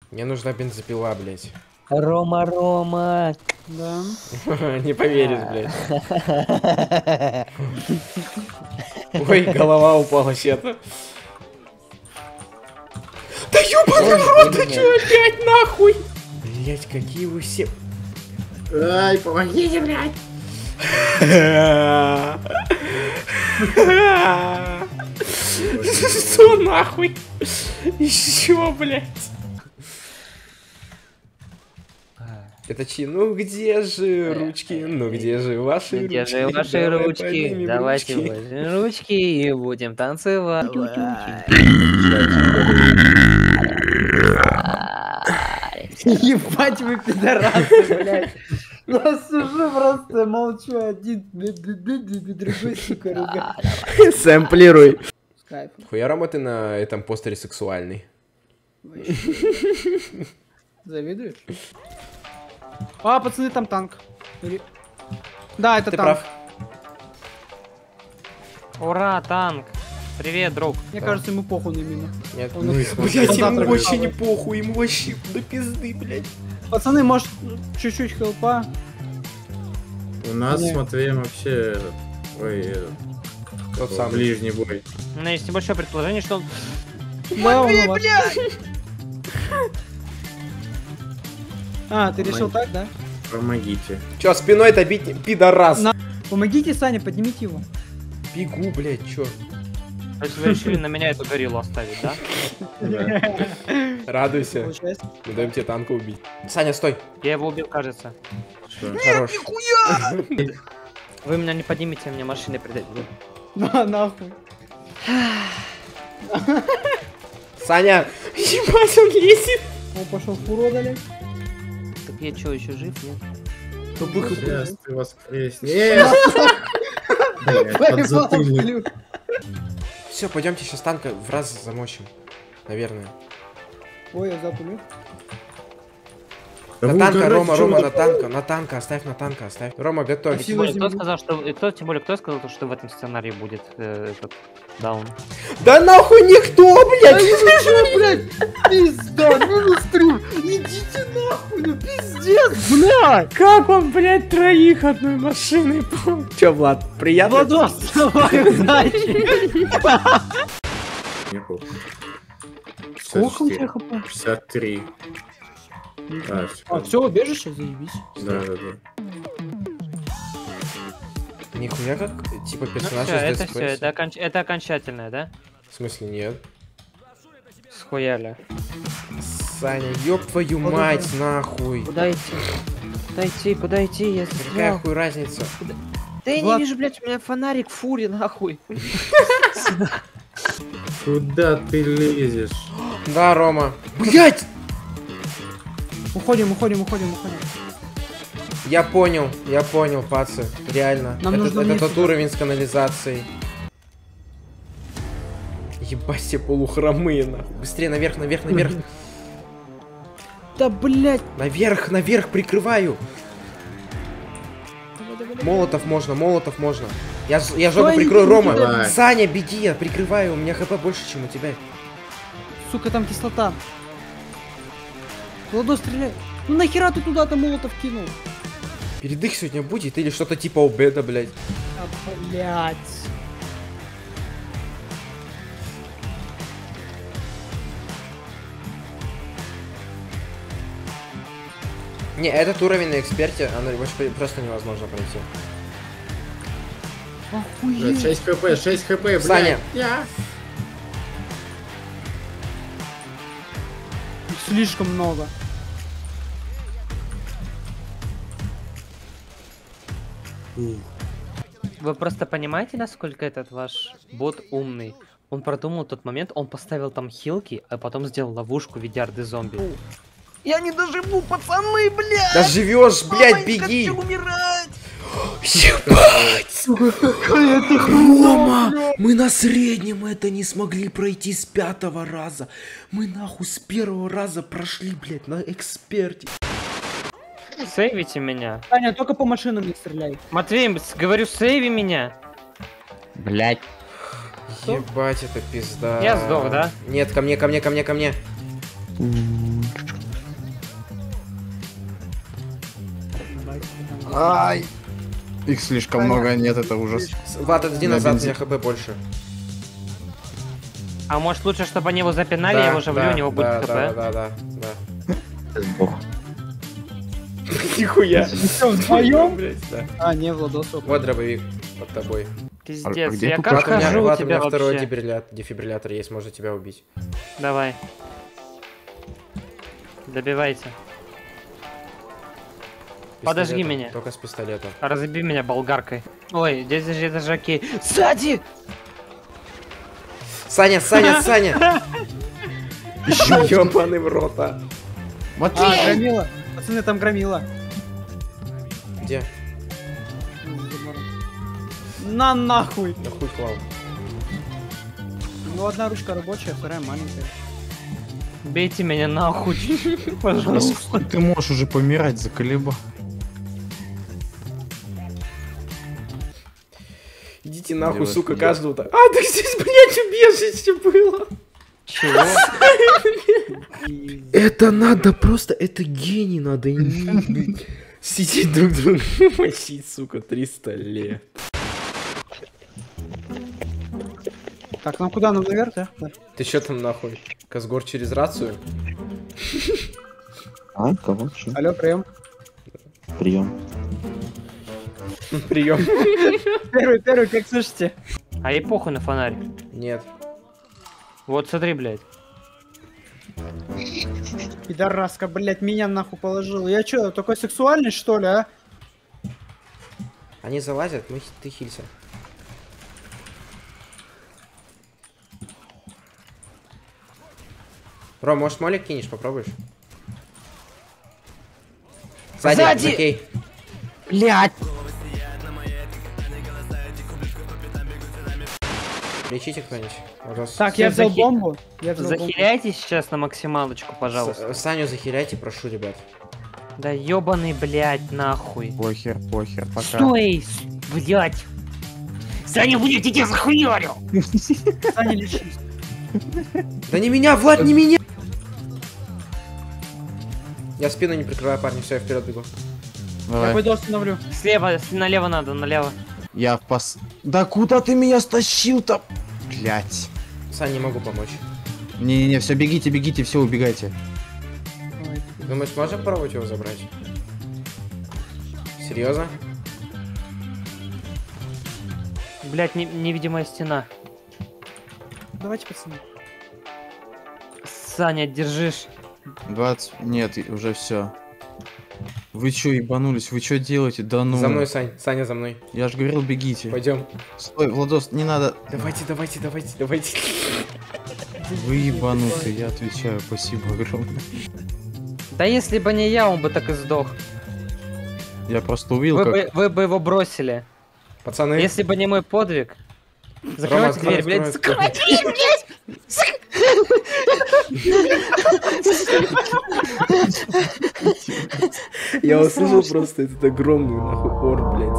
Мне нужна бензопила, блядь. Рома. Да. Не поверишь, блядь. Ой, голова упала чья-то. Да ёбаный рот, ты чё опять нахуй? Блять, какие вы все... Ай, помогите, блядь. Что нахуй? Еще, блядь. Это чьи? Ну где же ручки? Ну где же ваши ручки? Где же ваши Давай ручки? поднимем Давайте ручки. возьмем ручки и будем танцевать. Ебать вы пидорасы, блядь. Я сижу просто молчу один, другой, сука, ругает. Сэмплируй. С кайфом. Хуя, Рома, ты на этом постере сексуальный. Вообще. Завидуешь? А, пацаны, там танк. Да, это Ты танк. прав. Ура, танк! Привет, друг. Мне кажется, ему похуй на мину. Нет. Он- Ну и Блять, ему завтра вообще готовы. не похуй, ему вообще до пизды, блядь. Пацаны, может, чуть-чуть хелпа? У нас Не. с Матвеем вообще этот, ой, этот, Тот самый. ближний бой. У меня есть небольшое предположение, что он... Да, он у вас. А, ты решил так, да? Помогите. Чё, спиной-то бить, пидорас? На- Помогите, Саня, поднимите его. Бегу, блядь, чё? То есть вы решили на меня эту гориллу оставить, да? Да. Радуйся. Получается. Мы даем тебе танка убить. Саня, стой. Я его убил, кажется. Что? Хорош. Вы меня не поднимете, мне машины придать. На, нахуй. Саня! Ебать, он лезет! Он пошел фуру удалять. Так я чё, еще жив, нет? Здравствуй, воскресенье. Блядь, подзатыльник. Все, пойдемте сейчас танка в раз замочим. Наверное. Ой, я запулю. Да На вы танка, угораете, Рома, чё Рома, вы на танка, на танка, оставь на танка, оставь. Рома, готовь. Спасибо. Кто сказал, что... тем более, кто сказал, что в этом сценарии будет этот даун? Да нахуй никто, блядь! Блядь, пизда, минус 3. Идите нахуй, ну пиздец, блядь. Как он, блядь, троих одной машиной? Че, Влад, приятно? Владос, давай, удачи. Не похуй. Сколько у 64. тебя хп? 63. А, А, все, убежище, заебись. Да, да, да. Нихуя как, типа, Ну персонаж все, из это Dead все, Space. это окончательное, да? В смысле, нет. Схуяли. Саня, ёб твою Вот мать, это. нахуй. Куда идти? Куда идти? Я Какая застрял. хуй разница? Да я не Влад- вижу, блядь, у меня фонарик в фуре, нахуй. Куда ты лезешь? Да, Рома. Блять! Уходим. Я понял, пацы. Реально. Нам нужно Это вниз тот туда. уровень с канализацией. Ебать, все полухромые, нахуй. Быстрее, наверх. Да, блядь. Наверх, прикрываю. Молотов можно. Я жопу Ой, прикрою, не Рома. давай. Саня, беги, я прикрываю. У меня хп больше, чем у тебя. Сука, там кислота. Владос, стреляй. Ну нахера ты туда-то молотов кинул? Передых сегодня будет или что-то типа обеда, блядь. А, блядь. Не, этот уровень на эксперте, оно просто невозможно пройти. Охуеть. 6 хп, блядь. Саня. Слишком много. Вы просто понимаете, насколько этот ваш бот умный? Он продумал тот момент, он поставил там хилки, а потом сделал ловушку в виде орды зомби. Я не доживу, пацаны, блядь! Да живешь, блядь, беги! умирать! Ебать! Рома! Мы на среднем это не смогли пройти с 5-го раза. Мы нахуй с 1-го раза прошли, блядь, на эксперте. Сейвите меня. Саня, только по машинам не стреляй. Матвей, говорю, сейви меня. Блять. Ебать, это пизда. Я сдох, да? Нет, ко мне. Ай! Их слишком много, нет, это ужас. Влад, отойди На назад, у бензин. меня хп больше. А может лучше, чтобы они его запинали, я его живлю, у него будет хп? Да. Бог. Нихуя. Что, вдвоем? Блять, да. А, не, Владос. Вот дробовик под тобой. Пиздец, где я тут как Влад, хожу у Влад, у тебя меня второй вообще? дефибриллятор есть, можно тебя убить. Давай. Добивайте. Подожги Пистолетом, меня. Только с пистолетом. Разоби меня болгаркой. Ой, здесь же это жаки. Сзади! Саня! Ёбаный в рот, а. А, громила. Пацаны, там громила. Где? На нахуй. Да хуй клал. Ну, одна ручка рабочая, вторая маленькая. Бейте меня нахуй. Пожалуйста. Ты можешь уже помирать, заколеба. Идите нахуй, Делать сука, нет. каждого так. А, так здесь, блядь, убежище было. Чего? Это надо просто, это гений надо иметь. Сидеть друг друга мочить, сука, 300 лет. Так, ну куда? Ну наверх, да? Да. Ты чё там нахуй? Казгор через рацию? А, кого? Что? Алло, прием. Прием. Прием. Первый, как слышите? А ей похуй на фонарь. Нет. Вот смотри, блядь. Пидораска, блядь, меня нахуй положил. Я чё, такой сексуальный, что ли, а? Они залазят, ты хилься. Ром, может молик кинешь, попробуешь? Сзади! Окей. Блядь! Лечите кто-нибудь. Раз. Так, Всё, я взял захи- бомбу. Я взял бомбу. Захиляйтесь сейчас на максималочку, пожалуйста. Саню захиляйте, прошу, ребят. Да ёбаный, блядь, нахуй. Похер, пока. Стой, блядь. Саня, блядь, я тебя захуярю. Саня, лечись. Да не меня, Влад, не меня! Я спину не прикрываю, парни, все, я вперед бегу. Я Давай. пойду остановлю. Слева, налево надо, налево. Я в пас... Да куда ты меня стащил-то? Блять. Сань, не могу помочь. Не-не-не, все, бегите, все, убегайте. Ой. Думаешь, можем попробовать его забрать? Серьезно? Блядь, невидимая стена. Давайте, пацаны. Саня, держишь. 20... Нет, уже все. Вы чё, ебанулись? Вы чё делаете? Да ну. За мной, Сань. Саня, за мной. Я же говорил, бегите. Пойдем. Стой, Владос, не надо. Давайте. Вы ебанутые, я отвечаю. Спасибо огромное. Да если бы не я, он бы так и сдох. Я просто увидел, как... Вы бы его бросили. Пацаны. Если бы не мой подвиг. Закрывайте Рома, дверь, блядь. открой. Я услышал просто этот огромный нахуй ор, блядь.